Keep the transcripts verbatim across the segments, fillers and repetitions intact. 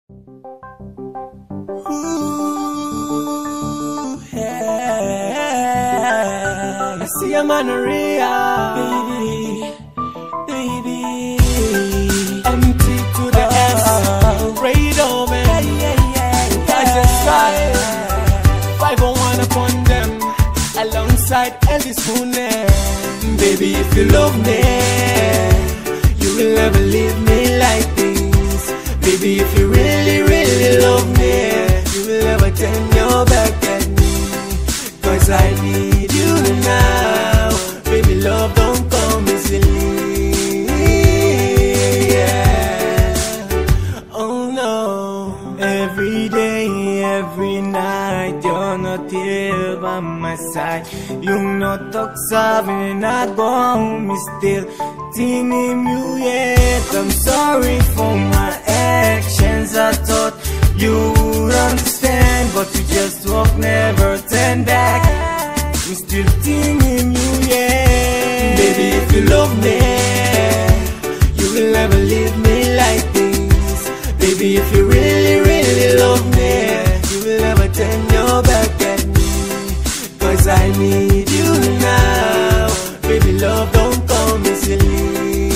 Ooh, yeah. I see a man real, baby, baby. Empty to the S, Rado, man. I just tried five oh one upon them, alongside Ellie Spooner. Baby, if you love me, you will never leave me like this. Baby, if you really, really love me, you will never turn your back at me. Cause I need you now. Baby, love don't come easily. Yeah. Oh no. Every day, every night, you're not here by my side. You not talk sabi na go me still thinking you yet. I'm sorry for my actions. I thought you would understand, but you just walk, never turn back. I'm still thinking you yet. Baby, if you love me, you will never leave me like this. Baby, if you really, really love me, you will never turn your back at me. Cause I need you now. Baby, love don't come easily.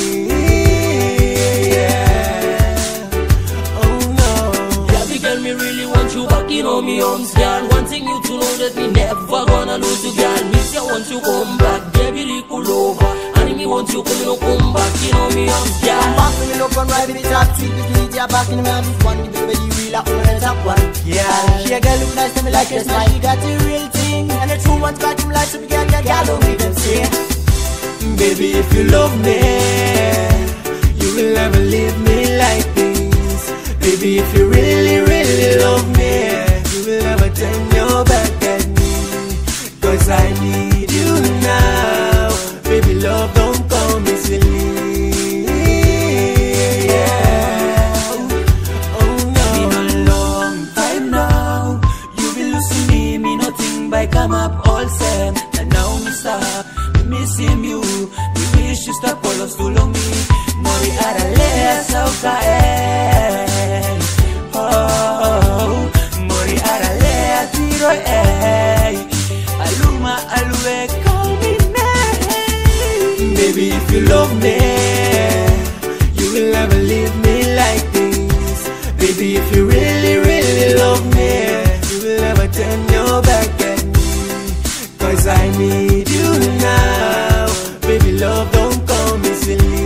Yeah. Oh no. Baby girl, me really want you back in on me arms, girl. Wanting you to know that me never gonna lose you, girl. Me say want you come back, baby, little over. And me want you come, you come back in on me arms, girl. I'm back when you look on right with the top seat. The kid, you're back in the man. One with the baby, real up on the top one. Yeah. She a girl look nice to me like this. Now she got the real thing. And the true ones got him like to be girl, girl, girl, don't make them say. Baby, if you love me, you will never leave me like this. Baby, if you really, really love me, you will never turn your back at me. Cause I need you now. Baby, love don't come easily. Yeah. Oh no. Been a long time now. You be losing me, me nothing by come up all same. And now me stop, me missing you. Me wish you stop all of too long me. Mori arale sauka eh. Oh, mori arale atiro eh. Aluma alue call me name. Baby, if you love me, you will never leave me like this. Baby, if you really, really love me, you will never turn your back at me. Cause I need you now. Baby, love don't come easily.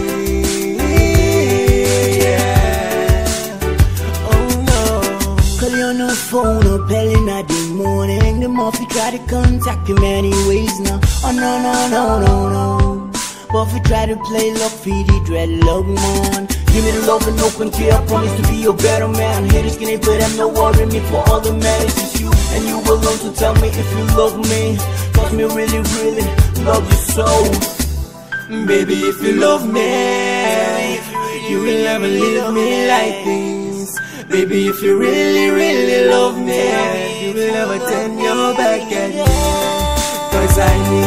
Yeah. Oh no. Call you on the phone or belling at the morning. The more you try to contact him anyways now. Oh no, no, no, no, no. But if you try to play love for the dreadlock man, give me the love and open care. I promise to be a better man. Hate is skinny, but I'm not worrying me for all the man. It's just you and you alone, so tell me if you love me. Cause me really, really love you so. Baby, if you love me, you will never leave me like this. Baby, if you really, really love me, you will never turn your back at me. Cause I need